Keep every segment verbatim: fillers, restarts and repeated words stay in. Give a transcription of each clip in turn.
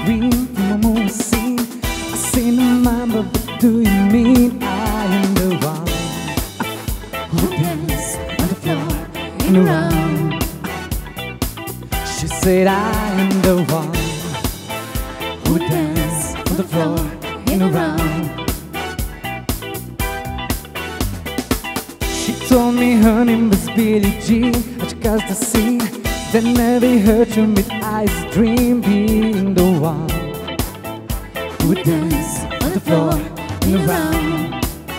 green from a movie scene. I seen the mind, but what do you mean? I am the one who dance on the floor and around. She said I am the one who dance on the floor and around. She told me her name was Billie Jean, but she caused the scene that never hurt you with eyes dream, being the one who would dance on the floor and around.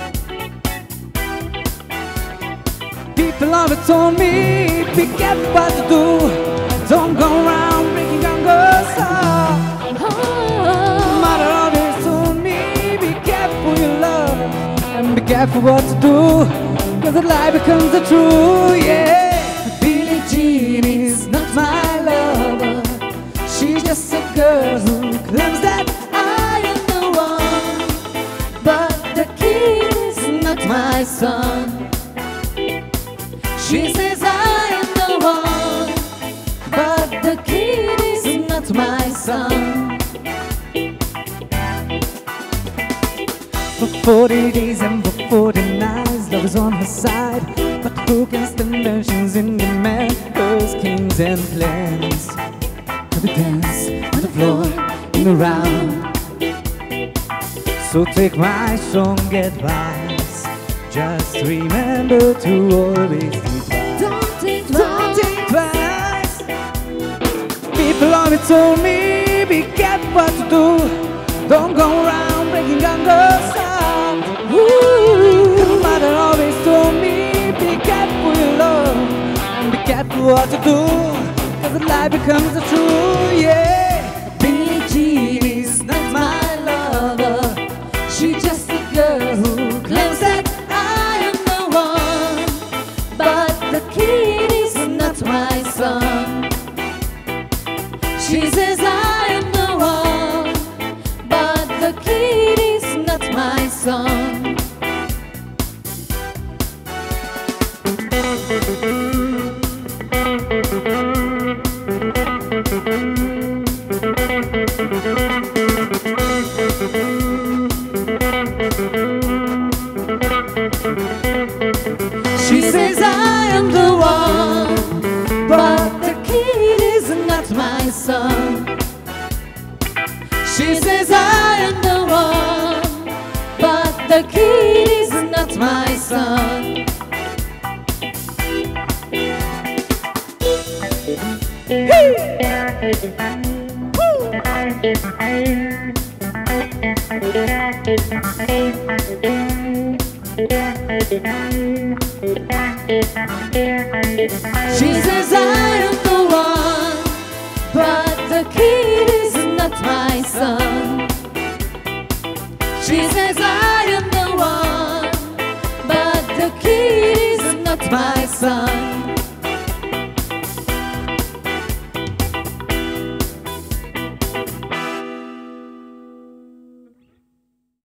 People always told me, be careful what to do, don't go around breaking young girls' heart. Mother always told me, be careful your love, and be careful what to do, cause the lie becomes the truth, yeah. Billie Jean is not my lover, she's just a girl who claims that I am the one. But the kid is not my son. She says I am the one, but the kid is not my son. For forty days and for forty nights, love is on her side, but who can stand mentions in the matters, kings and plans? To the dance on the floor and around. So take my song advice, just remember to always think twice. Don't think twice. Don't think twice. People always told me, be careful what you do, don't go around breaking young girls' hearts. Ooh, mother always told me, be careful your love, and be careful what you do, cause the lie becomes the truth, yeah. Billie Jean is not my lover, she's just a girl who claims that I am the one, but the kid is not my son. She says I am the one, but the kid is not my son. She says I am the one, but the kid is not my son. She says I am the one, but the kid is not my son. She says I am the one, but the kid is not my son. She says I am the one, but the kid is not my son.